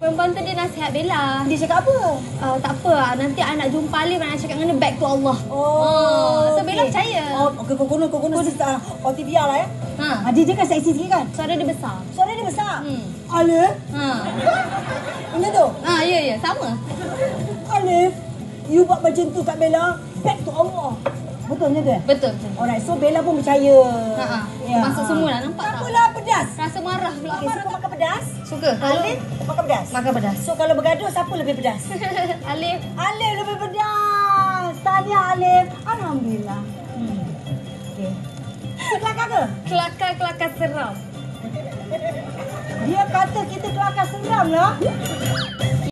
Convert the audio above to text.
Perempuan tu dia nasihat Bella. Dia cakap apa? Tak apa, nanti I nak jumpa Alif, nak cakap dengan dia back to Allah. So Bella percaya. Okey, kau guna OTVR lah ya. Dia kan seksi sikit kan? Suara dia besar. Suara dia besar. Alif. Macam tu? Ya, sama. Alif, you buat macam tu kat Bella, back to Allah. Betul macam tu? Betul. Alright, so Bella pun percaya. Masuk semua lah, nampak tak? Apalah pedas. Rasa marah pula. Okay, suka makan pedas? Suka. Alif makan pedas? Makan pedas. So kalau bergaduh, siapa lebih pedas? Alif. Alif lebih pedas. Tahniah Alif. Alhamdulillah. Okay. Kelakar ke? Kelakar seram. Dia kata kita kelakar seram lah.